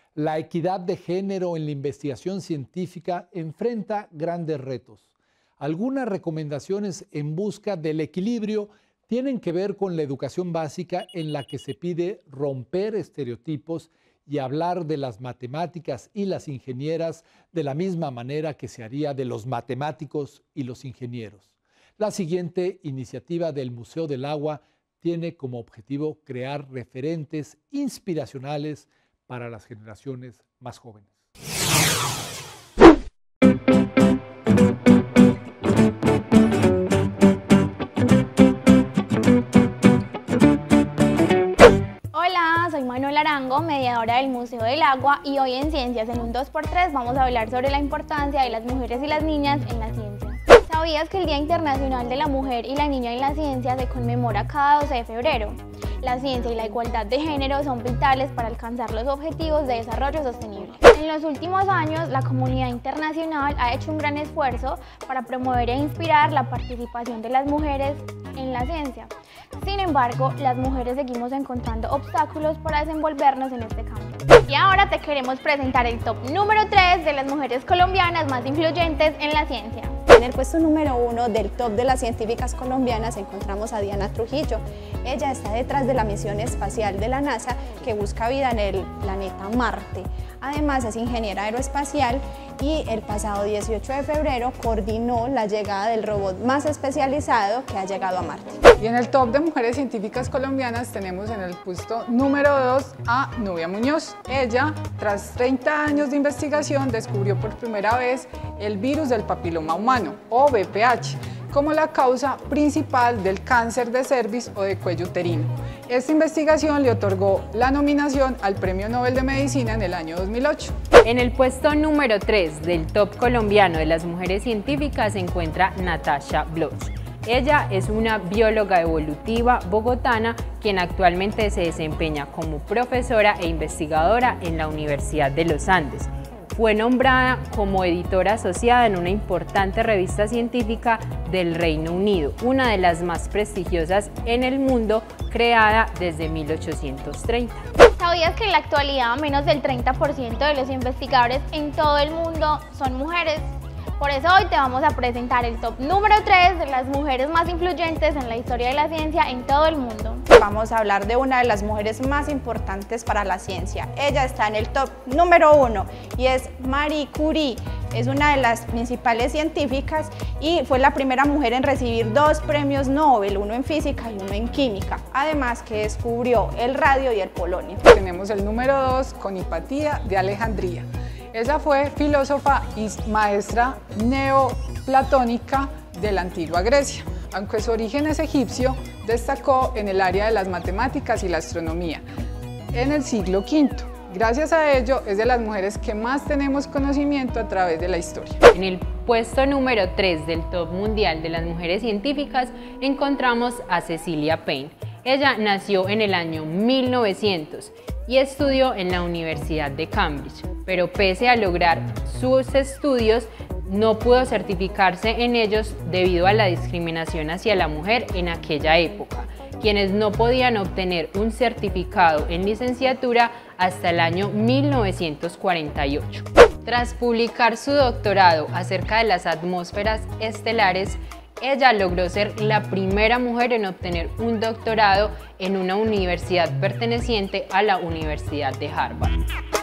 La equidad de género en la investigación científica enfrenta grandes retos. Algunas recomendaciones en busca del equilibrio tienen que ver con la educación básica en la que se pide romper estereotipos y hablar de las matemáticas y las ingenieras de la misma manera que se haría de los matemáticos y los ingenieros. La siguiente iniciativa del Museo del Agua tiene como objetivo crear referentes inspiracionales para las generaciones más jóvenes. Hola, soy Manuel Arango, mediadora del Museo del Agua, y hoy en Ciencias en un 2x3 vamos a hablar sobre la importancia de las mujeres y las niñas en la ciencia. ¿Sabías que el Día Internacional de la Mujer y la Niña en la Ciencia se conmemora cada 12 de febrero? La ciencia y la igualdad de género son vitales para alcanzar los objetivos de desarrollo sostenible. En los últimos años, la comunidad internacional ha hecho un gran esfuerzo para promover e inspirar la participación de las mujeres en la ciencia. Sin embargo, las mujeres seguimos encontrando obstáculos para desenvolvernos en este campo. Y ahora te queremos presentar el top número 3 de las mujeres colombianas más influyentes en la ciencia. En el puesto número 1 del top de las científicas colombianas encontramos a Diana Trujillo. Ella está detrás de la misión espacial de la NASA que busca vida en el planeta Marte. Además es ingeniera aeroespacial y el pasado 18 de febrero coordinó la llegada del robot más especializado que ha llegado a Marte. Y en el top de mujeres científicas colombianas tenemos en el puesto número 2 a Nubia Muñoz. Ella, tras 30 años de investigación, descubrió por primera vez el virus del papiloma humano, o VPH, como la causa principal del cáncer de cervix o de cuello uterino. Esta investigación le otorgó la nominación al Premio Nobel de Medicina en el año 2008. En el puesto número 3 del top colombiano de las mujeres científicas se encuentra Natasha Bloch. Ella es una bióloga evolutiva bogotana quien actualmente se desempeña como profesora e investigadora en la Universidad de los Andes. Fue nombrada como editora asociada en una importante revista científica del Reino Unido, una de las más prestigiosas en el mundo, creada desde 1830. ¿Sabías que en la actualidad menos del 30% de los investigadores en todo el mundo son mujeres? Por eso hoy te vamos a presentar el top número 3 de las mujeres más influyentes en la historia de la ciencia en todo el mundo. Vamos a hablar de una de las mujeres más importantes para la ciencia. Ella está en el top número 1 y es Marie Curie. Es una de las principales científicas y fue la primera mujer en recibir 2 premios Nobel, uno en física y uno en química. Además que descubrió el radio y el polonio. Tenemos el número 2 con Hipatia de Alejandría. Ella fue filósofa y maestra neoplatónica de la antigua Grecia. Aunque su origen es egipcio, destacó en el área de las matemáticas y la astronomía en el siglo V. Gracias a ello, es de las mujeres que más tenemos conocimiento a través de la historia. En el puesto número 3 del top mundial de las mujeres científicas encontramos a Cecilia Payne. Ella nació en el año 1900 y estudió en la Universidad de Cambridge, pero pese a lograr sus estudios, no pudo certificarse en ellos debido a la discriminación hacia la mujer en aquella época, quienes no podían obtener un certificado en licenciatura hasta el año 1948. Tras publicar su doctorado acerca de las atmósferas estelares, ella logró ser la primera mujer en obtener un doctorado en una universidad perteneciente a la Universidad de Harvard.